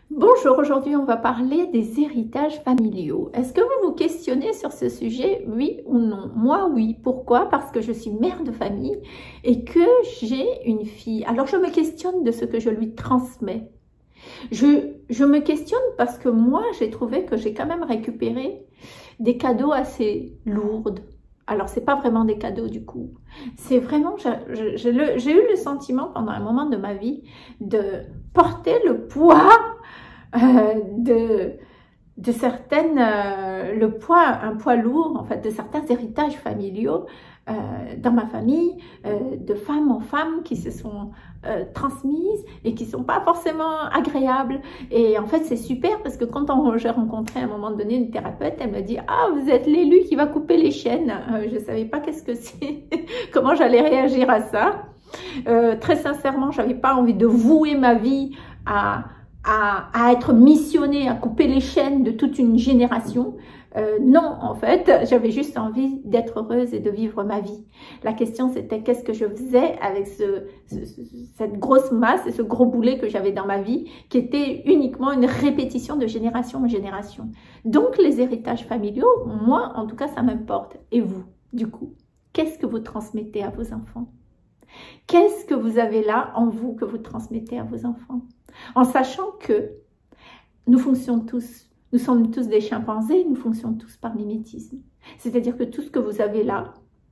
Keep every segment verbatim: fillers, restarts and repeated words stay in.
Bonjour, aujourd'hui on va parler des héritages familiaux. Est-ce que vous vous questionnez sur ce sujet, oui ou non? Moi oui. Pourquoi? Parce que je suis mère de famille et que j'ai une fille. Alors je me questionne de ce que je lui transmets. Je, je me questionne parce que moi j'ai trouvé que j'ai quand même récupéré des cadeaux assez lourds. Alors, c'est pas vraiment des cadeaux du coup. C'est vraiment, j'ai eu le sentiment pendant un moment de ma vie de porter le poids euh, de, de certaines, euh, le poids, un poids lourd en fait, de certains héritages familiaux euh, dans ma famille, euh, de femme en femme qui se sont euh, transmises et qui sont pas forcément agréables. Et en fait, c'est super parce que quand j'ai rencontré à un moment donné une thérapeute, elle me dit « Ah, vous êtes l'élu qui va couper les chaînes. Euh, » Je savais pas qu'est-ce que c'est, comment j'allais réagir à ça. Euh, très sincèrement, j'avais pas envie de vouer ma vie à À, à être missionnée, à couper les chaînes de toute une génération. Euh, non, en fait, j'avais juste envie d'être heureuse et de vivre ma vie. La question, c'était qu'est-ce que je faisais avec ce, ce, ce, cette grosse masse et ce gros boulet que j'avais dans ma vie, qui était uniquement une répétition de génération en génération. Donc, les héritages familiaux, moi, en tout cas, ça m'importe. Et vous, du coup, qu'est-ce que vous transmettez à vos enfants? Qu'est-ce que vous avez là en vous que vous transmettez à vos enfants? En sachant que nous fonctionnons tous, nous sommes tous des chimpanzés, nous fonctionnons tous par mimétisme. C'est-à-dire que tout ce que vous avez là,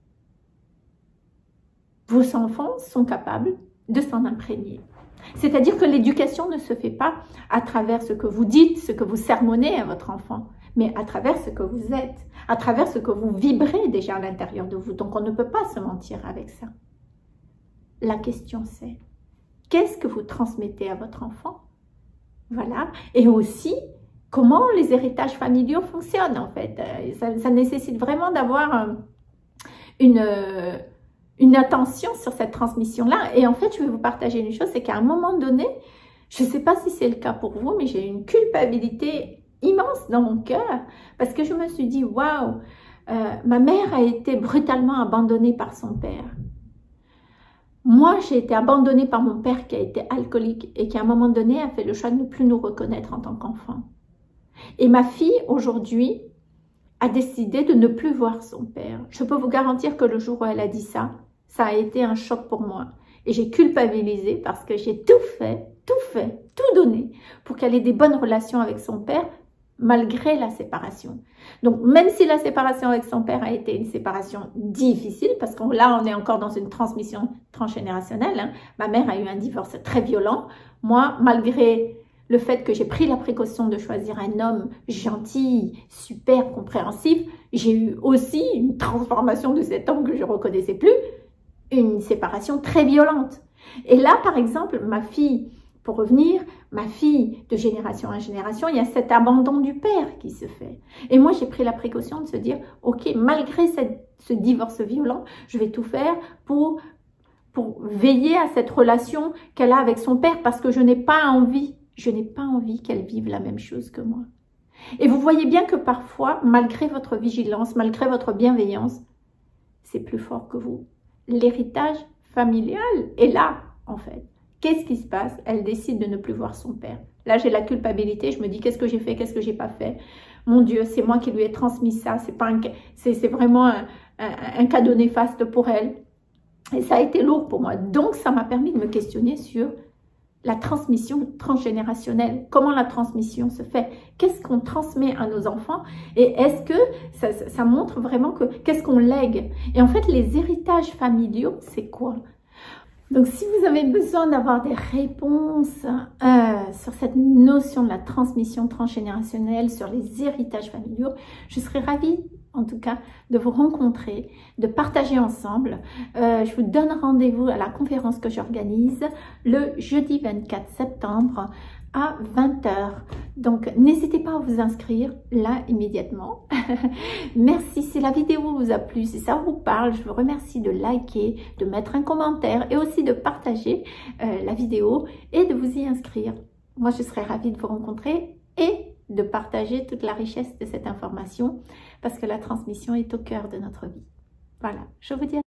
vos enfants sont capables de s'en imprégner. C'est-à-dire que l'éducation ne se fait pas à travers ce que vous dites, ce que vous sermonnez à votre enfant, mais à travers ce que vous êtes, à travers ce que vous vibrez déjà à l'intérieur de vous. Donc on ne peut pas se mentir avec ça. La question c'est, qu'est-ce que vous transmettez à votre enfant? Voilà. Et aussi, comment les héritages familiaux fonctionnent en fait. Ça, ça nécessite vraiment d'avoir une, une attention sur cette transmission-là. Et en fait, je vais vous partager une chose, c'est qu'à un moment donné, je ne sais pas si c'est le cas pour vous, mais j'ai une culpabilité immense dans mon cœur parce que je me suis dit, waouh, euh, ma mère a été brutalement abandonnée par son père. Moi, j'ai été abandonnée par mon père qui a été alcoolique et qui, à un moment donné, a fait le choix de ne plus nous reconnaître en tant qu'enfant. Et ma fille, aujourd'hui, a décidé de ne plus voir son père. Je peux vous garantir que le jour où elle a dit ça, ça a été un choc pour moi. Et j'ai culpabilisé parce que j'ai tout fait, tout fait, tout donné pour qu'elle ait des bonnes relations avec son père, malgré la séparation. Donc, même si la séparation avec son père a été une séparation difficile, parce que là, on est encore dans une transmission transgénérationnelle, hein. Ma mère a eu un divorce très violent. Moi, malgré le fait que j'ai pris la précaution de choisir un homme gentil, super compréhensif, j'ai eu aussi une transformation de cet homme que je ne reconnaissais plus, une séparation très violente. Et là, par exemple, ma fille... Pour revenir, ma fille, de génération en génération, il y a cet abandon du père qui se fait. Et moi, j'ai pris la précaution de se dire, ok, malgré cette, ce divorce violent, je vais tout faire pour, pour veiller à cette relation qu'elle a avec son père parce que je n'ai pas envie, je n'ai pas envie qu'elle vive la même chose que moi. Et vous voyez bien que parfois, malgré votre vigilance, malgré votre bienveillance, c'est plus fort que vous. L'héritage familial est là, en fait. Qu'est-ce qui se passe? Elle décide de ne plus voir son père. Là, j'ai la culpabilité. Je me dis, qu'est-ce que j'ai fait? Qu'est-ce que j'ai pas fait? Mon Dieu, c'est moi qui lui ai transmis ça. C'est pas un, c'est vraiment un, un, un cadeau néfaste pour elle. Et ça a été lourd pour moi. Donc, ça m'a permis de me questionner sur la transmission transgénérationnelle. Comment la transmission se fait? Qu'est-ce qu'on transmet à nos enfants? Et est-ce que ça, ça, ça montre vraiment que qu'est-ce qu'on lègue? Et en fait, les héritages familiaux, c'est quoi? Donc, si vous avez besoin d'avoir des réponses euh, sur cette notion de la transmission transgénérationnelle, sur les héritages familiaux, je serais ravie, en tout cas, de vous rencontrer, de partager ensemble. Euh, je vous donne rendez-vous à la conférence que j'organise le jeudi vingt-quatre septembre à vingt heures. Donc, n'hésitez pas à vous inscrire là immédiatement. Merci. Si la vidéo vous a plu, si ça vous parle, je vous remercie de liker, de mettre un commentaire et aussi de partager euh, la vidéo et de vous y inscrire. Moi, je serais ravie de vous rencontrer et de partager toute la richesse de cette information parce que la transmission est au cœur de notre vie. Voilà, je vous dis à